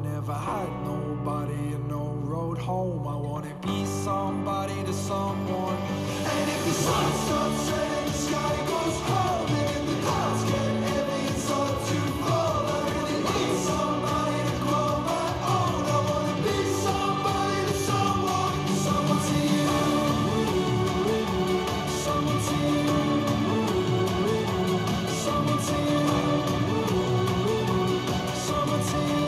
never had nobody and no road home. I wanna be somebody to someone. And if the sun stops setting, the sky goes cold, and the clouds get heavy, it's hard to fall. I really need somebody to call my own. I wanna be somebody to someone. Someone to you, someone to you, someone to you, someone to you.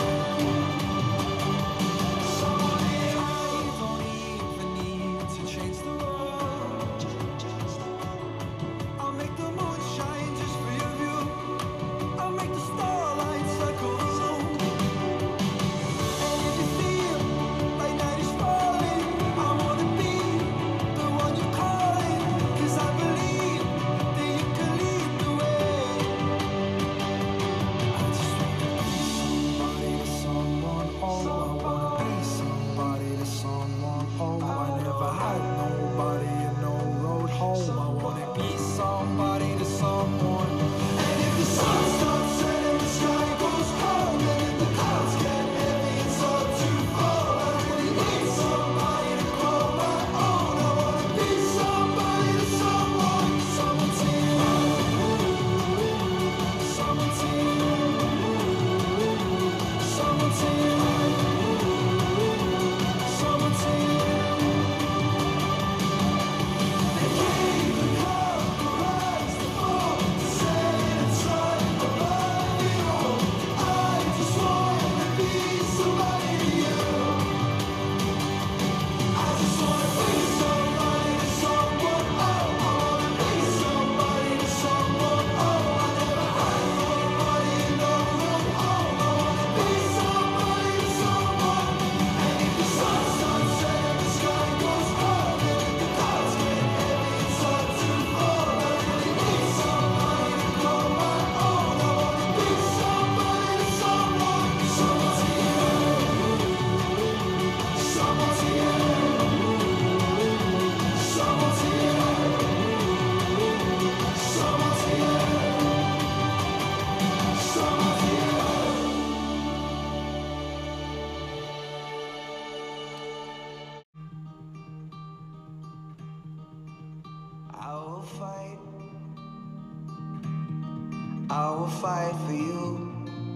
I will fight for you.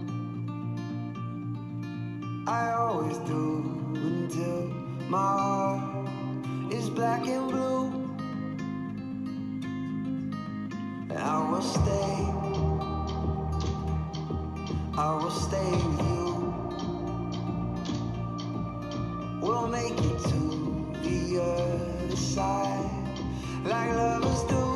I always do until my heart is black and blue. And I will stay with you. We'll make it to the other side like lovers do.